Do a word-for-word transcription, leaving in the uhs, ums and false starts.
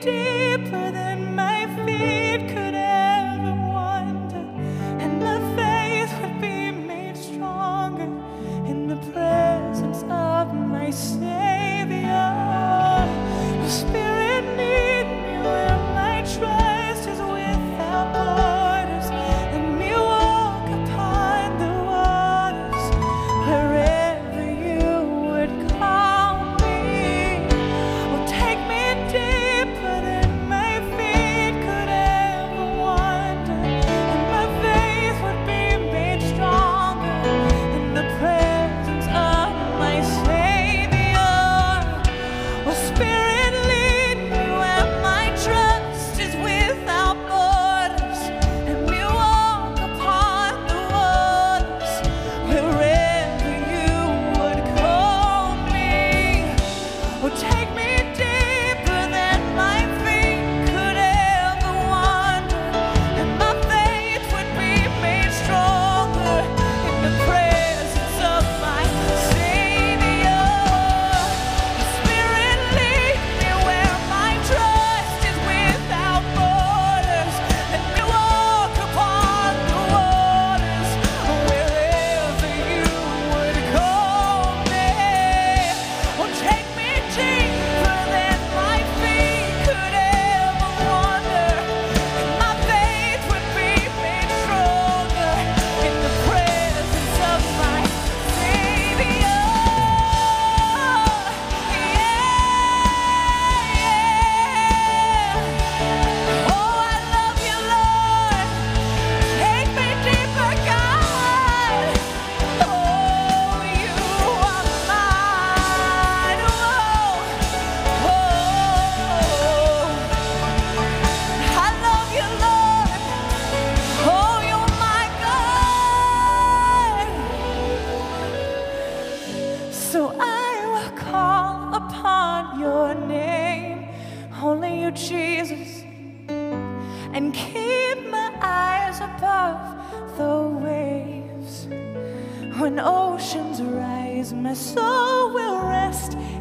deeper than my feet could ever wander, and my faith would be made stronger in the presence of my Savior. Your Spirit, lead me where my trust is without borders. Let me walk upon the waters wherever you would call me. Oh, take me deeper than my feet could ever wander, and my faith would be made stronger in the presence of my Savior. Oh, Spirit, lead me where my trust is without borders. Let me walk upon the waters wherever you would call me. Oh, take me deeper than my feet could ever wander, and my faith would be made stronger in the presence of my Savior. Spirit, lead me where my trust is without borders. Let me walk upon the waters wherever you would call me. Oh, take me deeper than my feet could ever wander, and my faith would be made stronger in the presence of my Savior. Yeah. Oh, I love you, Lord. Take me deeper, God. Oh, you are mine. Oh, oh, I love you, Lord. Oh, you're my God. So I will call upon your name, only you, Jesus, and keep my eyes above the waves. When oceans rise, my soul will rest